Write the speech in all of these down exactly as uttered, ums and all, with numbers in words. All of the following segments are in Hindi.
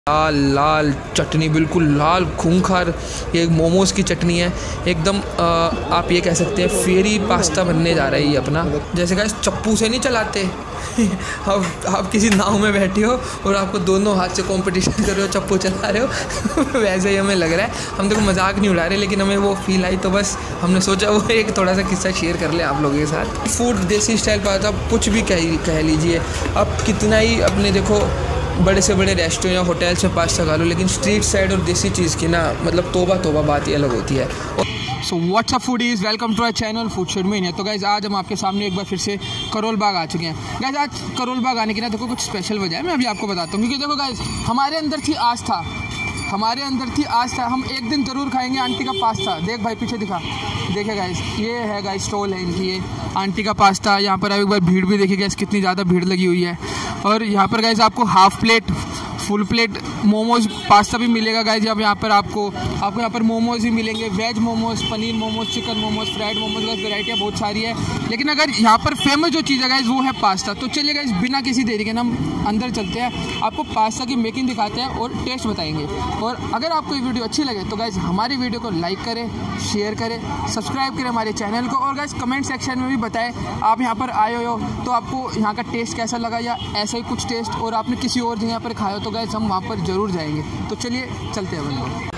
लाल लाल चटनी, बिल्कुल लाल खूंखार। ये मोमोज़ की चटनी है एकदम। आप ये कह सकते हैं फेरी पास्ता बनने जा रहा है ये अपना। जैसे गाइस चप्पू से नहीं चलाते अब आप किसी नाव में बैठे हो और आपको दोनों हाथ से कंपटीशन कर रहे हो, चप्पू चला रहे हो वैसे ही हमें लग रहा है। हम देखो मजाक नहीं उड़ा रहे, लेकिन हमें वो फील आई तो बस हमने सोचा वो एक थोड़ा सा किस्सा शेयर कर ले आप लोगों के साथ। फूड देसी स्टाइल पास्ता कुछ भी कह कह लीजिए आप, कितना ही अपने देखो बड़े से बड़े रेस्टोरेंट या होटल्स में पास्ता खा लो, लेकिन स्ट्रीट साइड और देसी चीज़ की ना मतलब तोबा तोबा बात ही अलग होती है। So what's up foodies, welcome to our channel food should mean है। तो गाइज आज हम आपके सामने एक बार फिर से करोल बाग आ चुके हैं। गाइज आज करोल बाग आने की ना देखो कुछ स्पेशल वजह है, मैं अभी आपको बताता हूँ। क्योंकि देखो गाइज हमारे अंदर थी आस्था, हमारे अंदर थी आस्था हम एक दिन ज़रूर खाएंगे आंटी का पास्ता। देख भाई पीछे दिखा, देखे गाइज ये है गाइज स्टॉल है इनकी, ये आंटी का पास्ता। यहाँ पर आप एक बार भीड़ भी देखिए गाइज कितनी ज़्यादा भीड़ लगी हुई है। और यहाँ पर गाइज आपको half plate full plate momos pasta भी मिलेगा गाइज। अब यहाँ पर आपको आपको यहाँ पर मोमोज भी मिलेंगे, veg momos, paneer momos, chicken momos, fried momos. Guys वेराइटियाँ बहुत सारी है, लेकिन अगर यहाँ पर फेमस जो चीज़ है गाइज वो है पास्ता। तो चलिए गाइज बिना किसी देरी के ना हम अंदर चलते हैं, आपको पास्ता की मेकिंग दिखाते हैं और टेस्ट बताएंगे। और अगर आपको ये वीडियो अच्छी लगे तो गाइज हमारी वीडियो को लाइक करें, शेयर करें, सब्सक्राइब करें हमारे चैनल को। और गाइज कमेंट सेक्शन में भी बताएं आप यहाँ पर आए हो तो आपको यहाँ का टेस्ट कैसा लगा, या ऐसा ही कुछ टेस्ट और आपने किसी और जगह पर खाया हो तो गाइज हम वहाँ पर ज़रूर जाएंगे। तो चलिए चलते हैं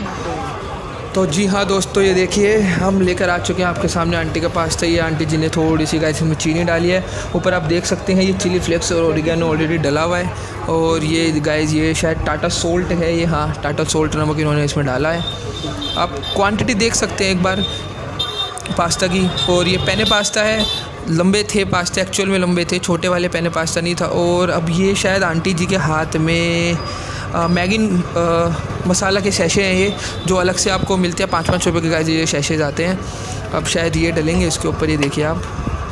बंदो। तो जी हाँ दोस्तों, ये देखिए हम लेकर आ चुके हैं आपके सामने आंटी का पास्ता। ये आंटी जी ने थोड़ी सी गाइस इसमें चीनी डाली है, ऊपर आप देख सकते हैं ये चिली फ्लेक्स और ओरिगेनो ऑलरेडी डला हुआ है। और ये गाइस ये शायद टाटा सोल्ट है, ये हाँ टाटा सोल्ट नमक इन्होंने इसमें डाला है। आप क्वांटिटी देख सकते हैं एक बार पास्ता की। और ये पेने पास्ता है, लंबे थे पास्ता, एक्चुअल में लंबे थे, छोटे वाले पेने पास्ता नहीं था। और अब ये शायद आंटी जी के हाथ में मैगी मसाला के शैशे हैं ये, जो अलग से आपको मिलते हैं पाँच पाँच रुपये के गाइस ये शैशे जाते हैं। अब शायद ये डलेंगे इसके ऊपर, ये देखिए आप,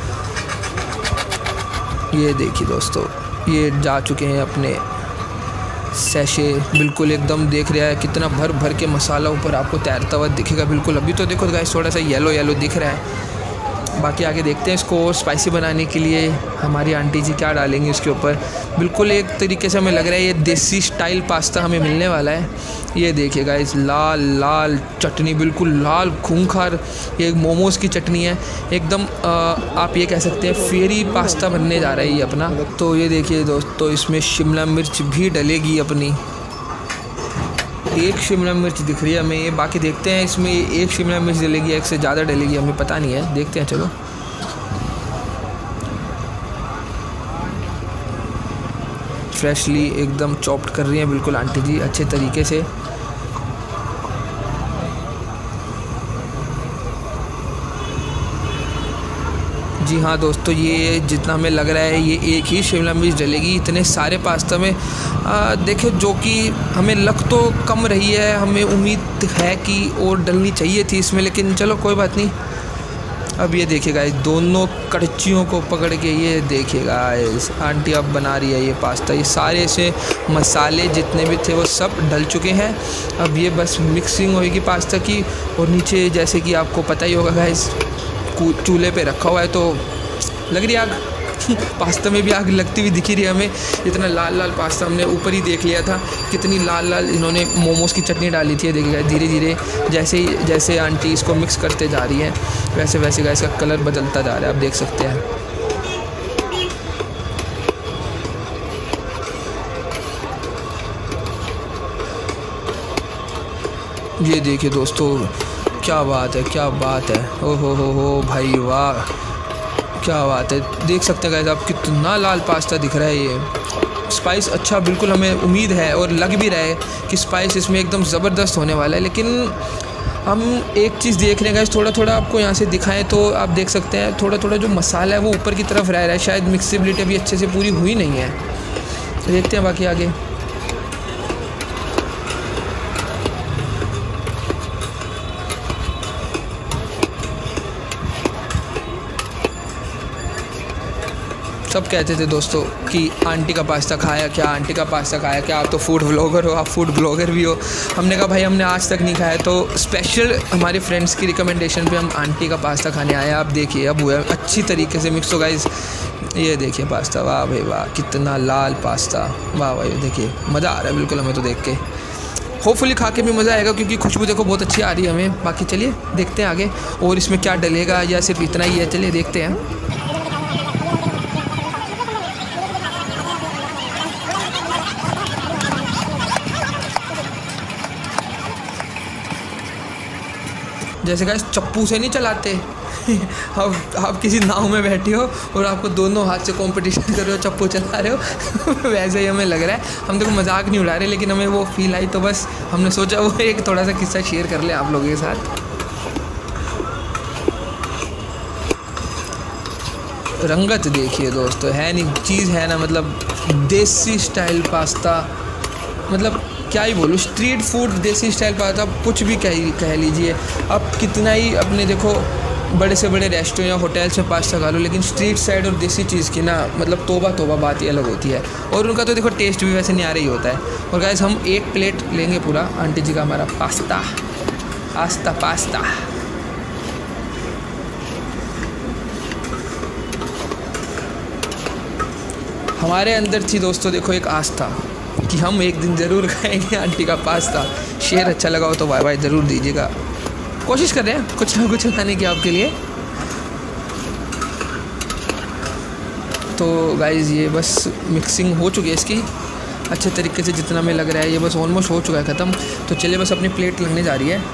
ये देखिए दोस्तों ये जा चुके हैं अपने सैशे। बिल्कुल एकदम देख रहा है कितना भर भर के मसाला ऊपर आपको तैरता हुआ दिखेगा बिल्कुल। अभी तो देखो गाइस थोड़ा सा येलो येलो दिख रहा है, बाकी आगे देखते हैं इसको और स्पाइसी बनाने के लिए हमारी आंटी जी क्या डालेंगे इसके ऊपर। बिल्कुल एक तरीके से हमें लग रहा है ये देसी स्टाइल पास्ता हमें मिलने वाला है। ये देखिए गाइस लाल लाल चटनी, बिल्कुल लाल खूंखार। ये मोमोज़ की चटनी है एकदम। आप ये कह सकते हैं फेरी पास्ता बनने जा रहा है ये अपना। तो ये देखिए दोस्तों इसमें शिमला मिर्च भी डलेगी अपनी, एक शिमला मिर्च दिख रही है हमें ये। बाकी देखते हैं इसमें एक शिमला मिर्च डलेगी, एक से ज़्यादा डलेगी हमें पता नहीं है, देखते हैं चलो। फ्रेशली एकदम चॉप्ड कर रही हैं बिल्कुल आंटी जी अच्छे तरीके से। जी हाँ दोस्तों, ये जितना हमें लग रहा है ये एक ही शिमला मिर्च डलेगी इतने सारे पास्ता में। देखिए जो कि हमें लग तो कम रही है, हमें उम्मीद है कि और डलनी चाहिए थी इसमें, लेकिन चलो कोई बात नहीं। अब ये देखिए गाइस दोनों कड़चियों को पकड़ के ये देखिए गाइस आंटी अब बना रही है ये पास्ता। ये सारे से मसाले जितने भी थे वो सब डल चुके हैं। अब ये बस मिक्सिंग होगी पास्ता की। और नीचे जैसे कि आपको पता ही होगा गाइस चूल्हे पे रखा हुआ है तो लग रही आग पास्ता में भी आग लगती हुई दिखी रही है हमें। इतना लाल लाल पास्ता हमने ऊपर ही देख लिया था, कितनी लाल लाल इन्होंने मोमोज़ की चटनी डाली थी। देखिएगा धीरे धीरे जैसे ही जैसे आंटी इसको मिक्स करते जा रही है वैसे वैसे इसका कलर बदलता जा रहा है, आप देख सकते हैं। ये देखिए दोस्तों क्या बात है, क्या बात है, ओ हो हो हो भाई वाह क्या बात है। देख सकते हैं गाइस आप कितना लाल पास्ता दिख रहा है। ये स्पाइस अच्छा बिल्कुल हमें उम्मीद है और लग भी रहा है कि स्पाइस इसमें एकदम ज़बरदस्त होने वाला है। लेकिन हम एक चीज़ देख रहे हैं गाइस, थोड़ा थोड़ा आपको यहाँ से दिखाएं तो आप देख सकते हैं थोड़ा थोड़ा जो मसाला है वो ऊपर की तरफ रह रहा है, शायद मिक्सिबिलिटी अभी अच्छे से पूरी हुई नहीं है। देखते हैं बाकी आगे। सब कहते थे दोस्तों कि आंटी का पास्ता खाया क्या, आंटी का पास्ता खाया क्या, आप तो फूड व्लॉगर हो, आप फूड ब्लॉगर भी हो। हमने कहा भाई हमने आज तक नहीं खाया, तो स्पेशल हमारे फ्रेंड्स की रिकमेंडेशन पे हम आंटी का पास्ता खाने आए। आप देखिए अब हुआ अच्छी तरीके से मिक्स। तो गाइस ये देखिए पास्ता, वाह भाई वाह, कितना लाल पास्ता, वाह भाई, देखिए मज़ा आ रहा है बिल्कुल हमें तो देख के। होपफुली खा के भी मज़ा आएगा क्योंकि खुशबू देखो बहुत अच्छी आ रही है हमें। बाकी चलिए देखते हैं आगे और इसमें क्या डलेगा या सिर्फ इतना ही है, चलिए देखते हैं। जैसे गाइस चप्पू से नहीं चलाते अब आप किसी नाव में बैठे हो और आपको दोनों हाथ से कंपटीशन कर रहे हो, चप्पू चला रहे हो वैसे ही हमें लग रहा है। हम देखो मजाक नहीं उड़ा रहे, लेकिन हमें वो फील आई तो बस हमने सोचा वो एक थोड़ा सा किस्सा शेयर कर ले आप लोगों के साथ। रंगत देखिए दोस्तों, है नहीं चीज़ है ना, मतलब देसी स्टाइल पास्ता, मतलब क्या ही बोलूँ, street food desi style pasta, कुछ भी कह कह लीजिए। अब कितना ही अपने देखो बड़े से बड़े रेस्टोरेंट या होटल्स में पास्ता खा लो, लेकिन स्ट्रीट साइड और देसी चीज़ की ना मतलब तोबा तोबा बात ही अलग होती है। और उनका तो देखो टेस्ट भी वैसे नहीं आ रही होता है। और गाइस हम एक प्लेट लेंगे पूरा आंटी जी का हमारा पास्ता आस्ता पास्ता। हमारे अंदर थी दोस्तों देखो एक आस्था कि हम एक दिन ज़रूर खाएंगे आंटी का पास्ता। शेयर अच्छा लगा हो तो बाय बाय ज़रूर दीजिएगा, कोशिश कर रहे हैं कुछ ना कुछ खाने की आपके लिए। तो गाइस ये बस मिक्सिंग हो चुकी है इसकी अच्छे तरीके से, जितना हमें लग रहा है ये बस ऑलमोस्ट हो चुका है ख़त्म। तो चलिए बस अपनी प्लेट लगने जा रही है।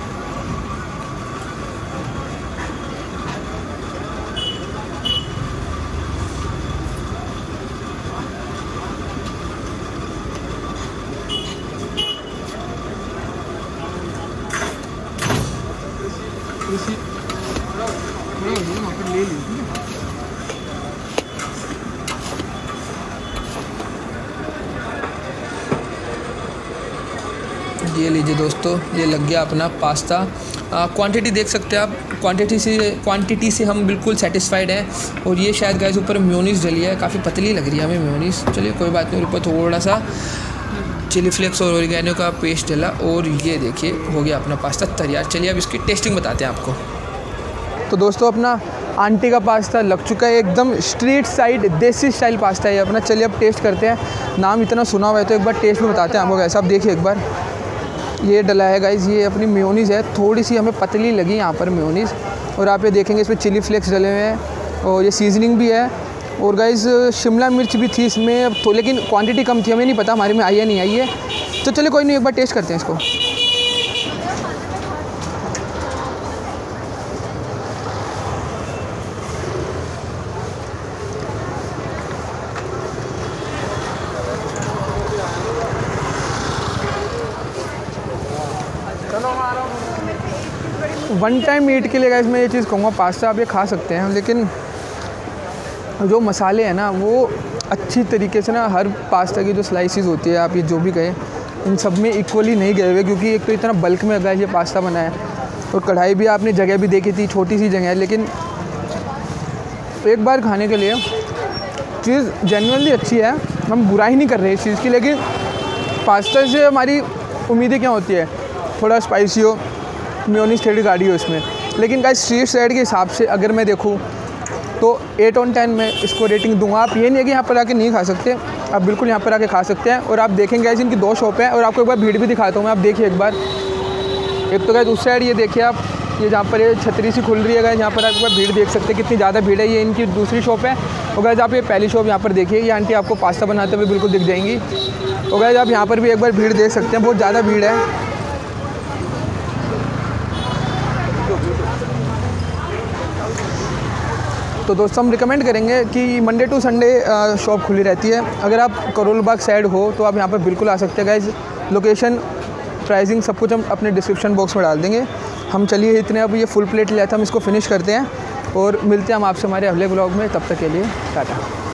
ये लीजिए दोस्तों, ये लग गया अपना पास्ता। क्वांटिटी देख सकते हैं आप, क्वांटिटी से क्वांटिटी से हम बिल्कुल सेटिस्फाइड हैं। और ये शायद गाइस ऊपर मेयोनीज़ डली है, काफ़ी पतली लग रही है हमें मेयोनीज़। चलिए कोई बात नहीं, ऊपर थोड़ा सा चिली फ्लेक्स और ओरिगैनो का पेस्ट डला और ये देखिए हो गया अपना पास्ता तैयार। चलिए अब इसकी टेस्टिंग बताते हैं आपको। तो दोस्तों अपना आंटी का पास्ता लग चुका है, एकदम street side desi style pasta है अपना। चलिए अब टेस्ट करते हैं, नाम इतना सुना हुआ है तो एक बार टेस्ट में बताते हैं आपको कैसा। आप देखिए एक बार, ये डला है गाइस, ये अपनी मेयोनीज़ है, थोड़ी सी हमें पतली लगी यहाँ पर मेयोनीज़। और आप ये देखेंगे इसमें चिली फ्लेक्स डले हुए हैं और ये सीजनिंग भी है। और गाइस शिमला मिर्च भी थी इसमें तो, लेकिन क्वांटिटी कम थी, हमें नहीं पता हमारे में आई है नहीं आई है। तो चलिए कोई नहीं, एक बार टेस्ट करते हैं इसको। वन टाइम ईट के लिए गाइस मैं ये चीज़ कहूँगा, पास्ता आप ये खा सकते हैं, लेकिन जो मसाले हैं ना वो अच्छी तरीके से ना हर पास्ता की जो स्लाइसिस होती है, आप ये जो भी कहें, इन सब में इक्वली नहीं गए हुए। क्योंकि एक तो इतना बल्क में गाइस ये पास्ता बना है और कढ़ाई भी आपने जगह भी देखी थी, छोटी सी जगह है, लेकिन एक बार खाने के लिए चीज़ जेन्युइनली अच्छी है। हम बुराई नहीं कर रहे इस चीज़ की, लेकिन पास्ता से हमारी उम्मीदें क्या होती है, थोड़ा स्पाइसी हो, मेयोनीज़ थोड़ी गाढ़ी हो इसमें। लेकिन गाइस स्ट्रीट साइड के हिसाब से अगर मैं देखूँ तो एट ऑन टेन में इसको रेटिंग दूंगा। आप ये नहीं है कि यहाँ पर आके नहीं खा सकते, आप बिल्कुल यहाँ पर आके खा सकते हैं। और आप देखेंगे गाइस इनकी दो शॉप है और आपको एक बार भीड़ भी दिखाता हूँ मैं, आप देखिए एक बार। एक तो गाइस उस साइड ये देखिए आप, ये जहाँ पर ये छतरी सी खुल रही है गाइस, यहाँ पर आप एक बार भीड़ देख सकते हैं कितनी ज़्यादा भीड़ है। ये इनकी दूसरी शॉप है। और गाइस आप ये पहली शॉप यहाँ पर देखिए, ये आंटी आपको पास्ता बनाते हुए बिल्कुल दिख जाएंगी। और गाइस आप यहाँ पर भी एक बार भीड़ देख सकते हैं, बहुत ज़्यादा भीड़ है। तो दोस्तों हम रिकमेंड करेंगे कि मंडे टू संडे शॉप खुली रहती है। अगर आप करोल बाग साइड हो तो आप यहाँ पर बिल्कुल आ सकते हैं गाइस। लोकेशन, प्राइसिंग सब कुछ हम अपने डिस्क्रिप्शन बॉक्स में डाल देंगे। हम चलिए इतने अब ये फुल प्लेट लिया था, हम इसको फिनिश करते हैं और मिलते हैं हम आपसे हमारे अगले ब्लॉग में। तब तक के लिए टाटा।